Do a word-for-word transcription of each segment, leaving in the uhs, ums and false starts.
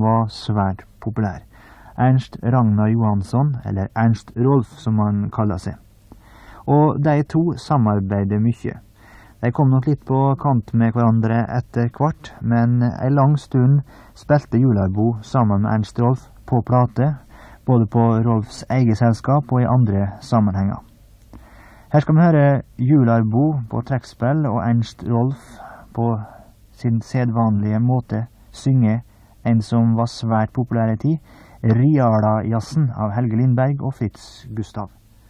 var svært populær. Ernst Ragnar Johansson, eller Ernst Rolf som han kaller seg. Og de to samarbeidet mye. De kom nok litt på kant med hverandre etter hvert, men en lang stund spilte Jularbo sammen med Ernst Rolf på plate, både på Rolfs eget selskap og i andre sammenhenger. Her skal vi høre Jularbo på trekkspill og Ernst Rolf på sin sedvanlige måte synge en som var svært populær i tid, Riala-jazzen av Helge Lindberg og Fritz Gustav.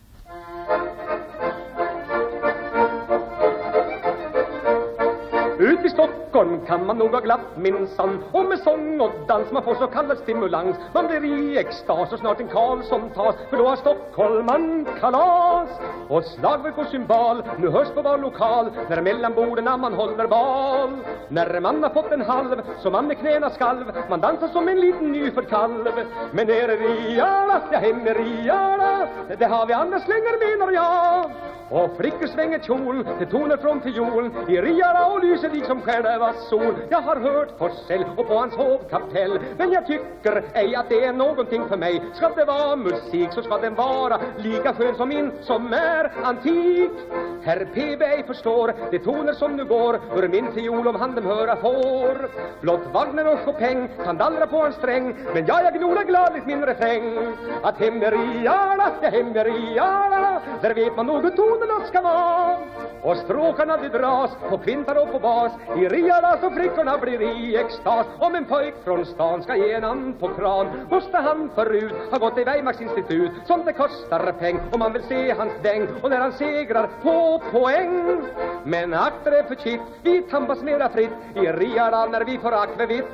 Ut i Stockholm kan man nog ha glatt minsann, och med sång och dans man får så kallad stimulans. Man blir i extas och snart en Karlsson tas, för då har Stockholman kalas. Och slagverk och symbol, nu hörs på var lokal, när mellan borden man håller bal. När man har fått en halv, så man med knäna skalv, man dansar som en liten nyfödd kalv. Men är det Riala, ja hem är Riala, det har vi andra slänger menar jag. Och flickor svänger kjol till toner från fiolen, i Riala och lyser liksom själva sol. Jag har hört Forsell och på hans hovkaptell, men jag tycker ej att det är någonting för mig. Ska det vara musik så ska den vara lika skön som min som är antik. Herr P B ej förstår de toner som nu går ur min fiol om handen höra får. Blott Wagner och Chopin kan dallra på en sträng, men jag, jag gnolar gladligt min refräng. Att hem är Riala, ja hem är Riala, där vet man nog hur tonerna ska vara. Och stråkarna de dras på kvintar och på bas, i Riala så flickorna blir i extas. Om en pojk från stan ska ge en and på kran, måste han förut ha gått i Weimarks institut, som det kostar peng om man vill se hans däng, och när han segrar på poäng. Men akta det för kitt, vi tampas mera fritt i Riala när vi får akvevitt.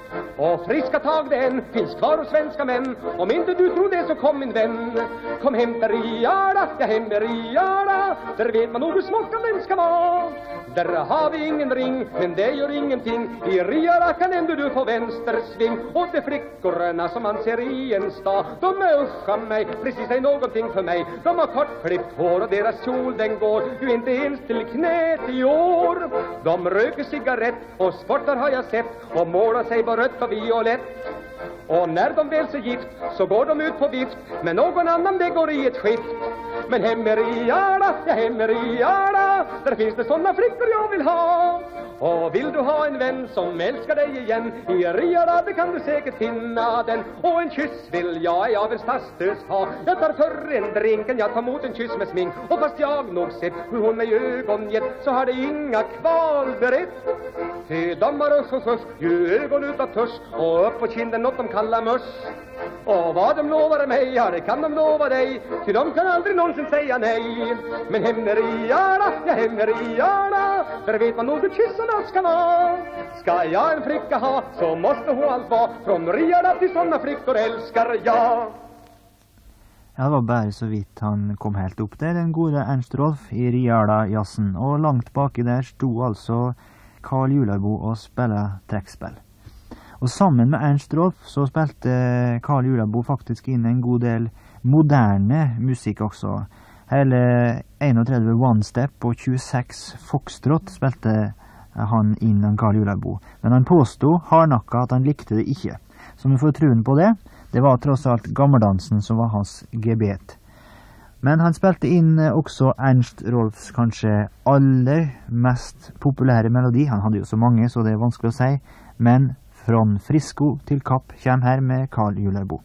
Och friska tag den finns kvar hos svenska män, om inte du tror det så kom min vän. Kom hem till Riala, ja hem till Riala, där vet man nog hur smockad den ska vara. Där har vi ingen ring, men det gör ingenting, i Riala kan ändå du få vänstersving. Och de flickorna som man ser i en stad, de är uscha mig, precis är någonting för mig. De har kortklippt hår och deras kjol den går ju inte ens till knät i år. De röker cigarett och sportar har jag sett, och målar sig på rött och violett. Och när de väl så gift så går de ut på vift, men någon annan det går i ett skift. Men hem är Riala, ja hem är Riala, där finns det såna flickor jag vill ha. Och vill du ha en vän som älskar dig igen, i Riala det kan du säkert finna den. Och en kyss vill jag, jag vill stadshus ha. Jag tar för en drinken, jag tar mot en kyss med smink. Och fast jag nog sett hur hon med ögon gett, så har det inga kval berett. Ty de har usch och usch, ju ögon utav tusch, och upp på kinden något de kallar mörs. Och vad de lovar mig, ja det kan de lova dig, ty de kan aldrig någonsin säga nej. Men hem är Riala, ja hem är Riala, där vet man nog hur kyssarna ska vara. Ska jag en flicka ha, så måste hon allt vara, från Riala till såna flickor älskar jag. Ja, det var bare så vidt han kom helt opp der, den gode Ernst Rolf i Riala-jazzen, og langt baki der sto altså Karl Jularbo og spille trekkspill. Og sammen med Ernst Rolf så spilte Karl Jularbo faktisk inn en god del moderne musikk også. Hele enogtredve one-step og tjueseks foxtrot spilte han inn av Karl Jularbo. Men han påstod hardnakka at han likte det ikke. Så vi får troen på det. Det var tross alt gammeldansen som var hans gebet. Men han spilte inn også Ernst Rolfs kanskje aller mest populære melodi. Han hadde jo så mange, så det er vanskelig å si. Men Från Frisco til Kapp kommer her med Karl Jularbo.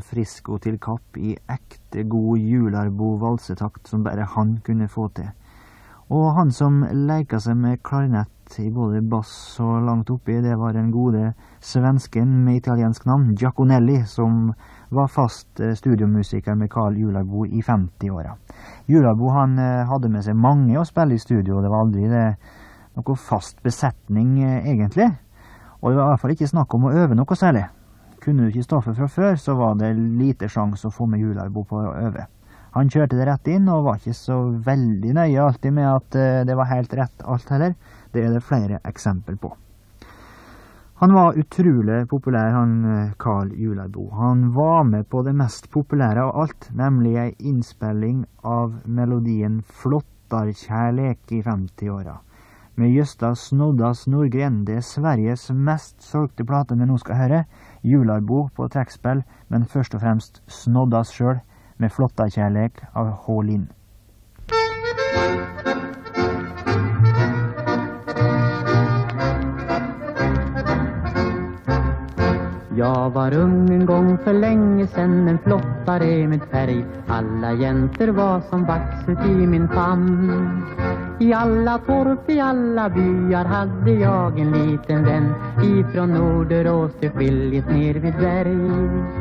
Frisco til Kapp i ekte god Jularbo-valsetakt som bare han kunne få til. Og han som leika seg med klarinett i både bass og langt oppi, det var den gode svensken med italiensk navn, Giaconelli, som var fast studiomusiker med Carl Jularbo i femti-åra. Jularbo han hadde med seg mange å spille i studio, det var aldri det, noe fast besetning egentlig. Og det var i hvert fall ikke snakk om å øve noe særlig. Kunne du ikke stoffet fra før, så var det lite sjans å få med Jularbo på å øve. Han kjørte det rett inn, og var ikke så veldig nøye alltid med at det var helt rett alt heller. Det er det flere eksempel på. Han var utrolig populær, han Carl Jularbo. Han var med på det mest populære av alt, nemlig en innspilling av melodien Flottarkjærlek i femti-åra. Med Gösta Snoddas Nordgren, det er Sveriges mest solgte plate vi nå skal høre. Jularbo på trekkspill, men først og fremst Snoddas sjøl med Flottarkjærlek av H. Lind. Jag var ung en gång för länge sedan, en flottare med färg. Alla jenter var som vax ut i min famn. I alla torp, i alla byar hade jag en liten vän. Ifrån Norderås till skiljet ner vid berg.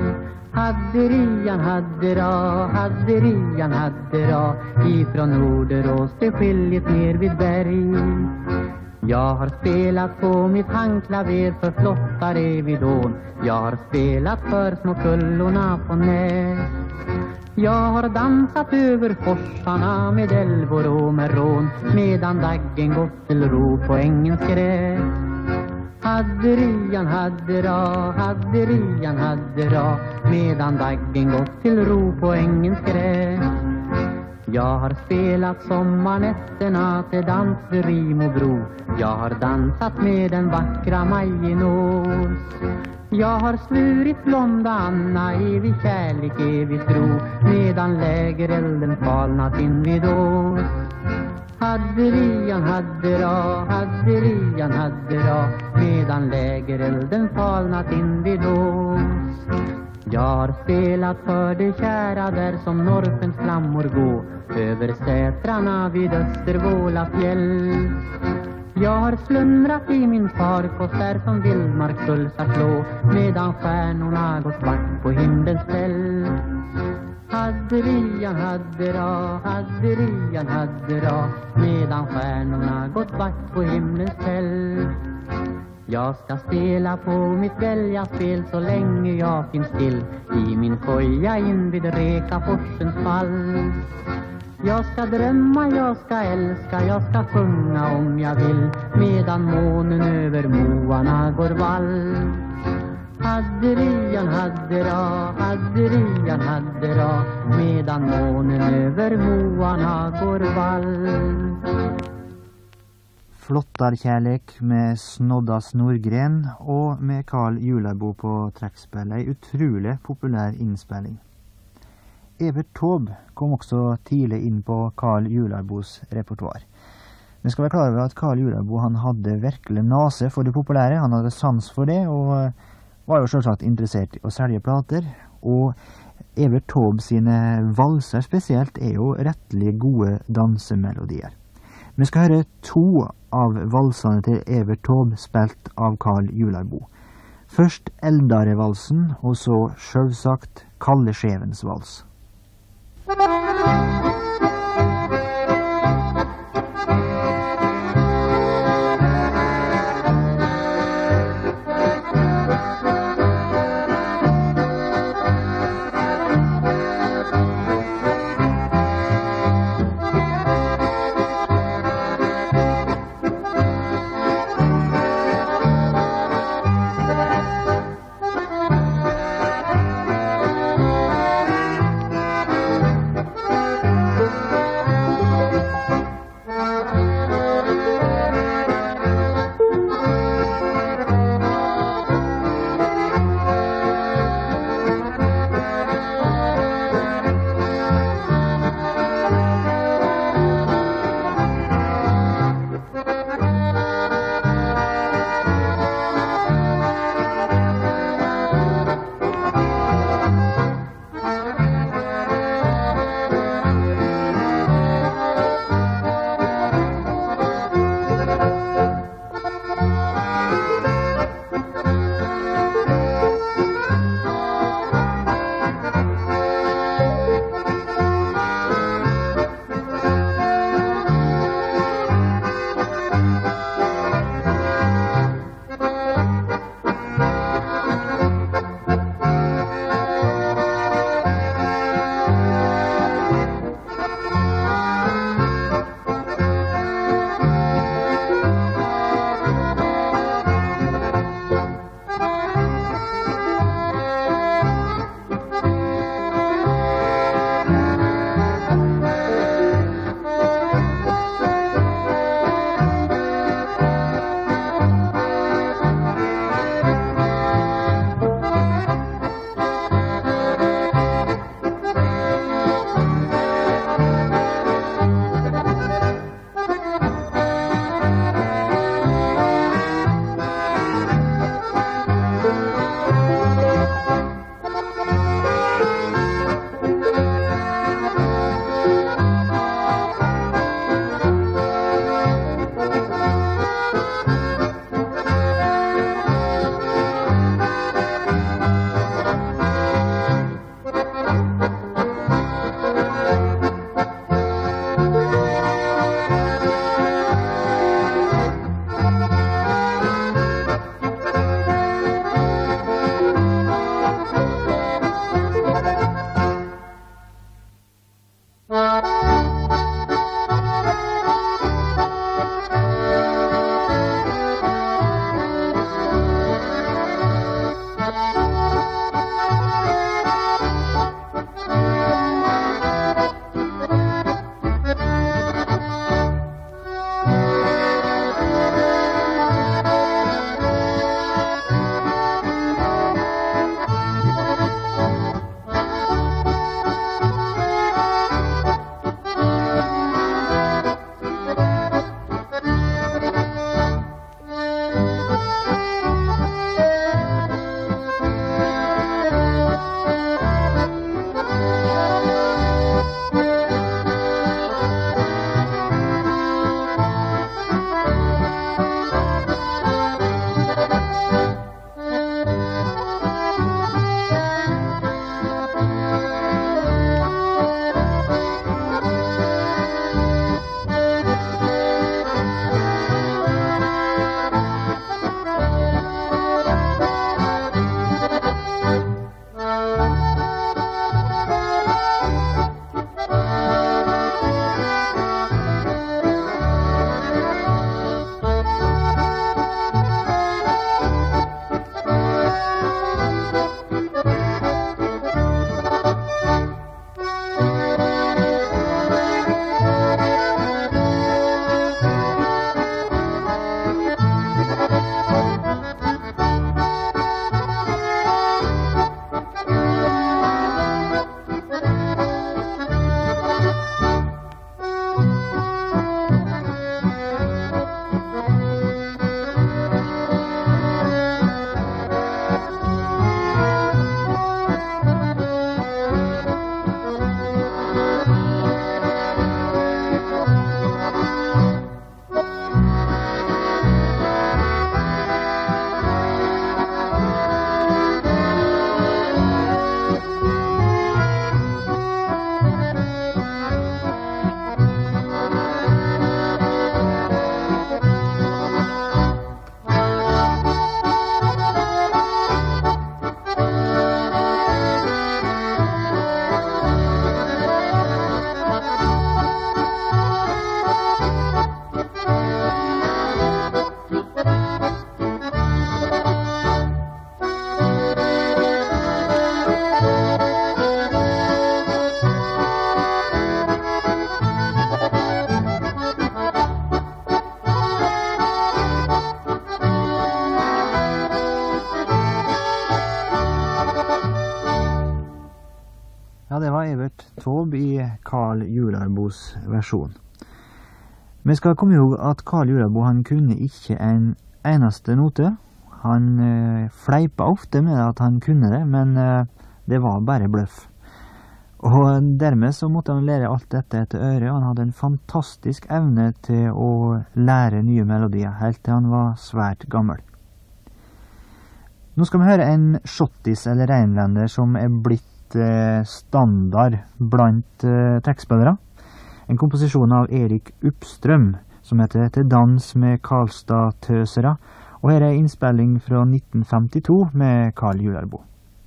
Hadderian, haddera, hadderian, haddera. Ifrån Norderås till skiljet ner vid berg. Jag har spelat på mitt handklaver för flottare vid ån. Jag har spelat för små kullorna på Näs. Jag har dansat över forsarna med älvor och med rån, medan daggen gått till ro på ängens gräs. Hadderian, haddera, hadderian, haddera, medan daggen gått till ro på ängens gräs. Jag har spelat sommarnätterna till dans vid Rimobro. Jag har dansat med den vackra Majinås. Jag har svurit blonda Anna, evig kärlek, evig tro, medan lägerelden falnat in vid oss. Hadderian, haddera, hadderian, haddera, medan lägerelden falnat in vid oss. Jag har spelat för det kära där som Norrfens flammor gå över sätrarna vid Östervåla fjäll. Jag har slumrat i min farkost där som vildmarkskulsar slå, medan stjärnorna gått svart på himlens fäll. Hadderian, haddera, hadderian, haddera, medan stjärnorna gått svart på himlens fäll. Jag ska spela på mitt väljaspel så länge jag finns till i min koja in vid Rekaforsens fall. Jag ska drömma, jag ska älska, jag ska sjunga om jag vill, medan månen över moarna går vall. Hadderian, haddera, hadderian, haddera, medan månen över moarna går vall. Flottarkjærlek med Snoddas Nordgren og med Carl Jularbo på trekkspill, en utrolig populær innspilling. Evert Taube kom også tidlig inn på Carl Jularbos repertoar. Vi skal være klar over at Carl Jularbo han hadde virkelig nase for det populære, han hadde sans for det, og var jo selvsagt interessert i å selge plater, og Evert Taube sine valser spesielt er jo rettelig gode dansemelodier. Vi skal høre to av valsene til Evert Taube spilt av Carl Jularbo. Først Eldare-valsen, og så selvsagt Kalle Skjevens vals. Taube i Karl Jularbos versjon. Vi skal komme ihåg at Karl Jularbo han kunne ikke en eneste note. Han eh, fleipa ofte med at han kunne det, men eh, det var bare bløff. Og dermed så måtte han lære alt dette etter øret, og han hadde en fantastisk evne til å lære nye melodier, helt til han var svært gammel. Nå skal vi høre en shottis eller reinlender som er blitt eh, standard blant eh, trekkspillere. En komposisjon av Erik Uppstrøm, som heter «Til dans med Karlstad-tøsere», og her er innspilling fra nitten femtito med Karl Jularbo.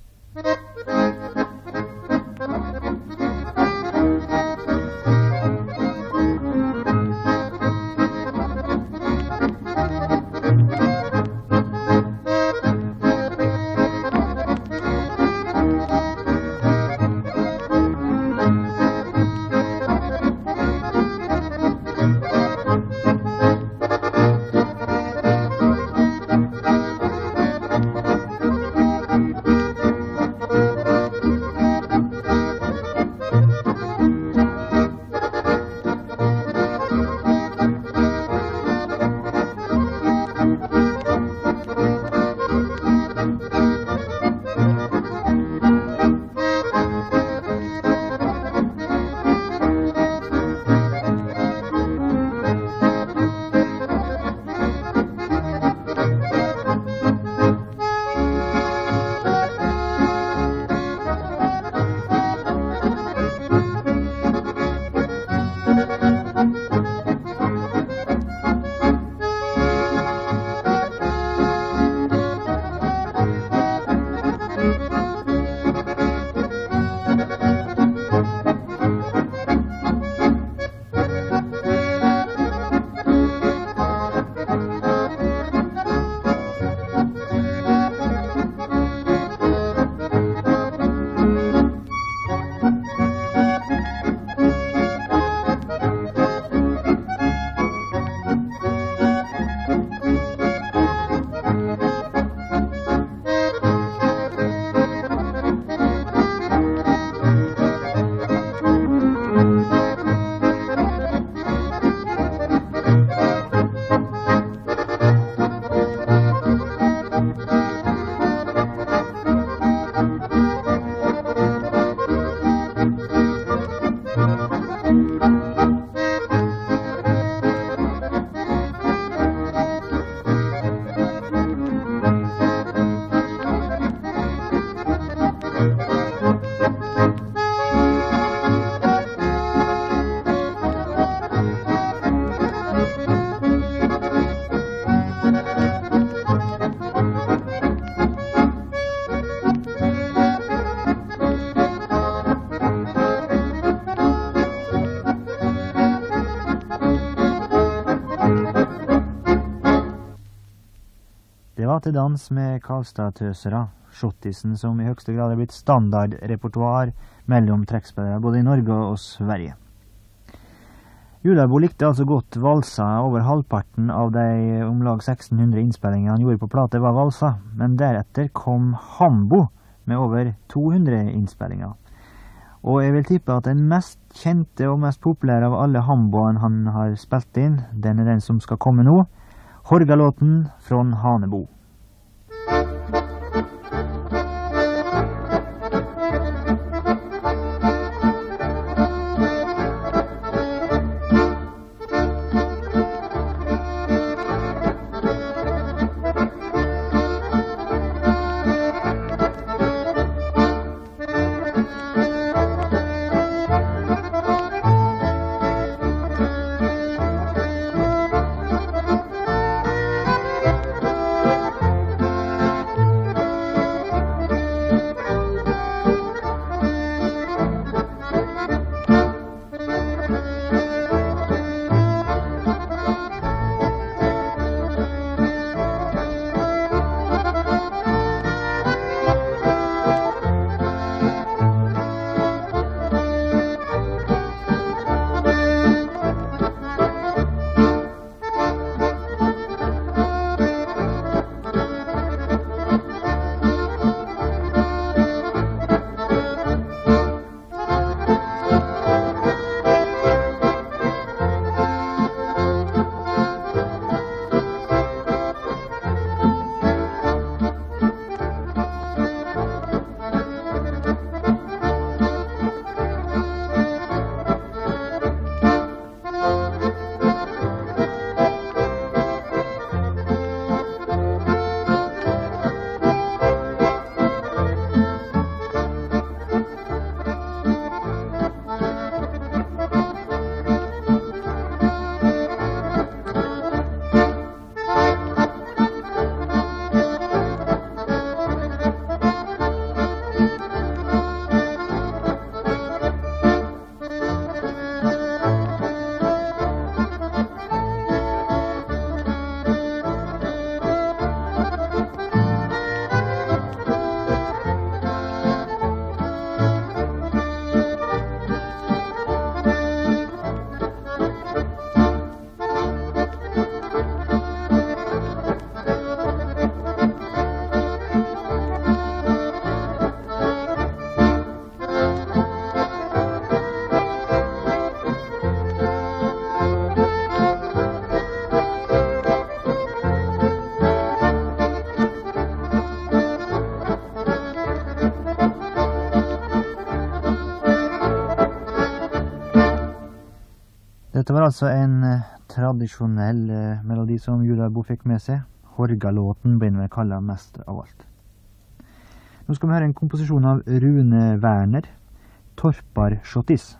Til dans med Karlstad-tøsere, shottisen som i høyeste grad er blitt standardrepertoar mellom trekkspillere både i Norge og Sverige. Jularbo likte altså godt valser. Over halvparten av de om lag seksten hundre innspillingene han gjorde på plate var valser, men deretter kom Hambo med over to hundre innspillinger. Og jeg vil tippe at den mest kjente og mest populære av alle Hamboene han har spilt inn, den er den som skal komme nå, Horgalåten fra Hanebo. Dette var altså en eh, tradisjonell eh, melodi som Jularbo fikk med seg. Horgalåten blir den vel kallet mest av alt. Nå skal vi høre en komposisjon av Rune Werner, Torpar Schottis.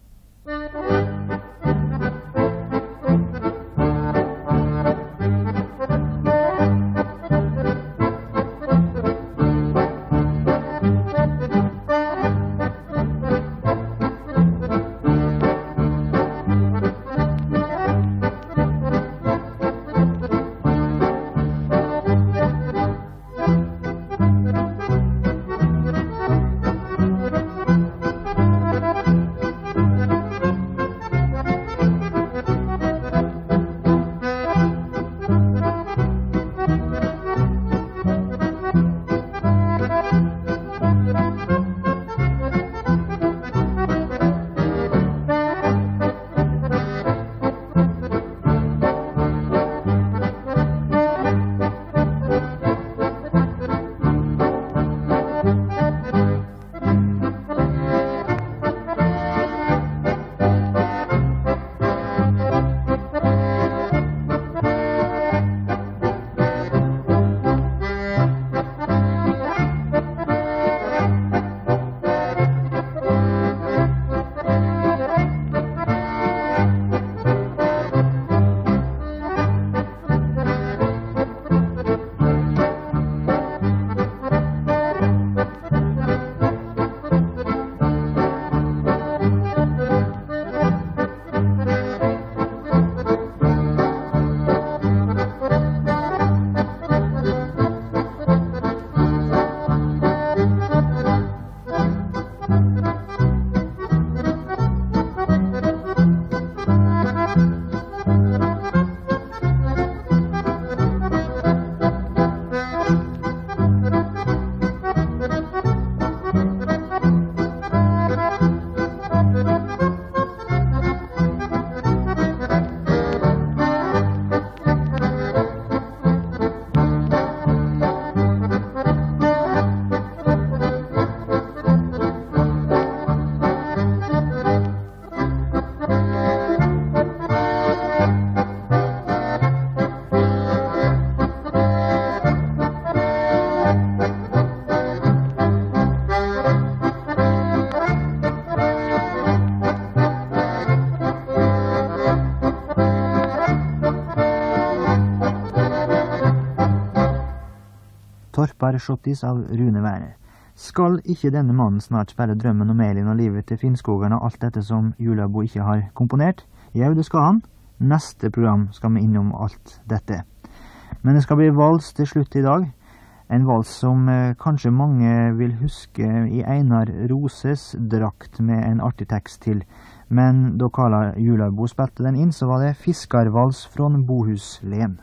Torpar Schottis av Rune Werner. Skal ikke denne mannen snart spille drømmen om Elin og livet til Finnskogen og alt dette som Jularbo ikke har komponert? Jo, det skal han. Neste program skal vi innom alt dette. Men det skal bli vals til slutt i dag. En vals som eh, kanskje mange vil huske i Einar Roses drakt med en artig tekst til. Men da Carla Jularbo spilte den inn, så var det Fiskarvals fra Bohuslen.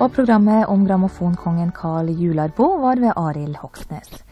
Og programmet om grammofonkongen Karl Jularbo var ved Arild Hoksnes.